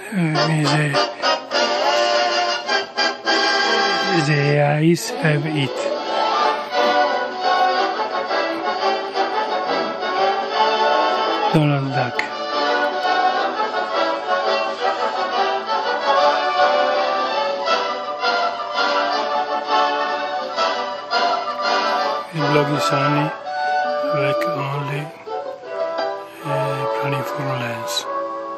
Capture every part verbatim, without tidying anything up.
the, the eyes have it. Donald Duck. Il blog is only like only uh, planning for lens.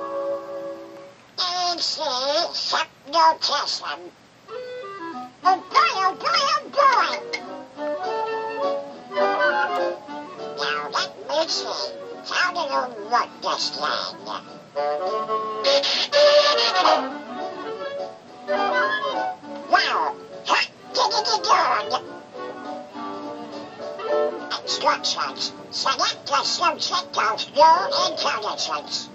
And say, suck no Tesla. Oh boy, oh boy, oh boy. Now let me see. How do you look this land? Wow, hot diggity dog. Instructions. Select the subject of no intelligence.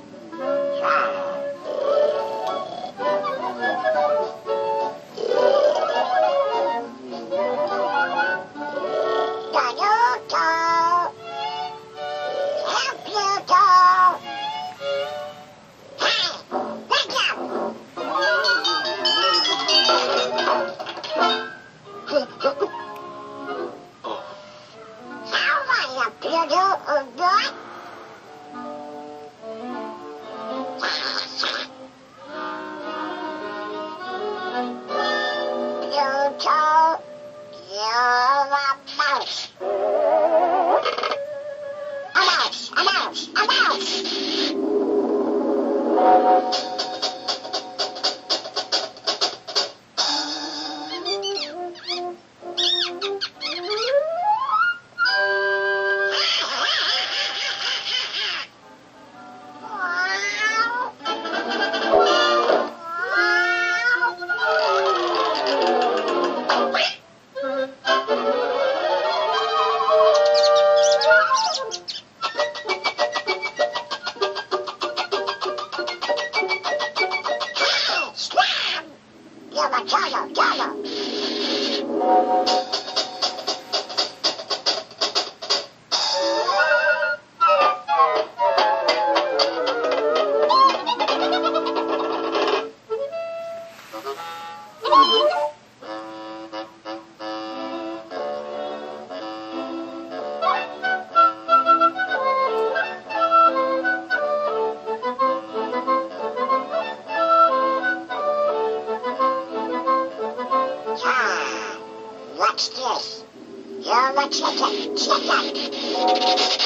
What's this? You're a chicken, chicken.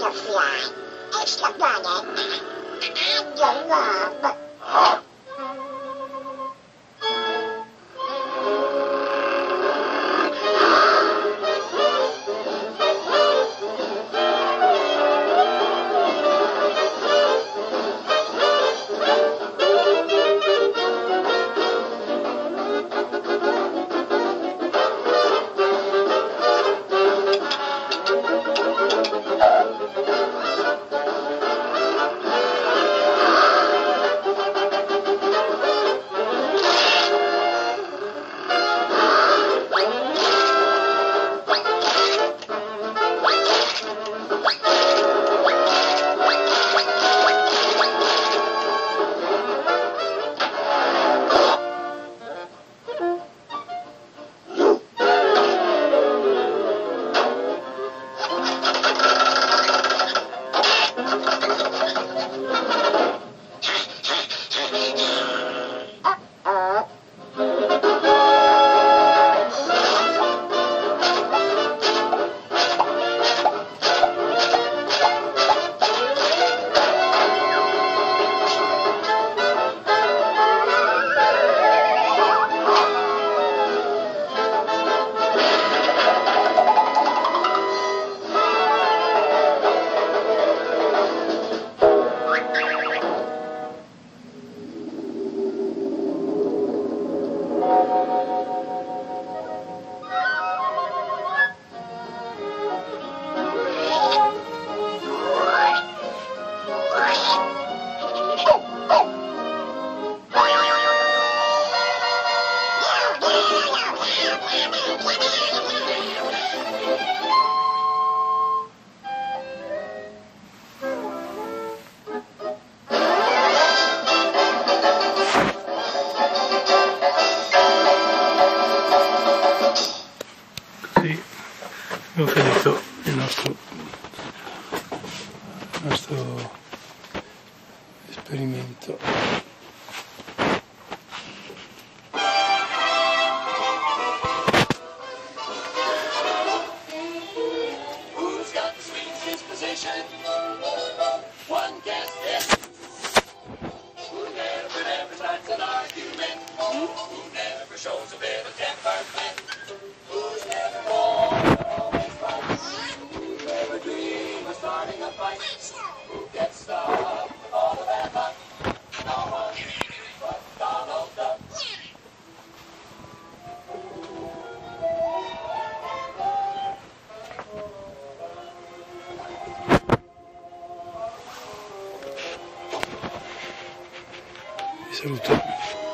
soffiare e scappare a Giorgio. Così abbiamo finito il nostro, il nostro esperimento. Who's got the sweetest disposition? One guess this. Who never, never starts an argument? Who never shows a bit of temperament? Who's never born, always right? Who never dream of starting a fight? Who gets stuck with all of that luck? No one but Donald Duck. Vi saluto.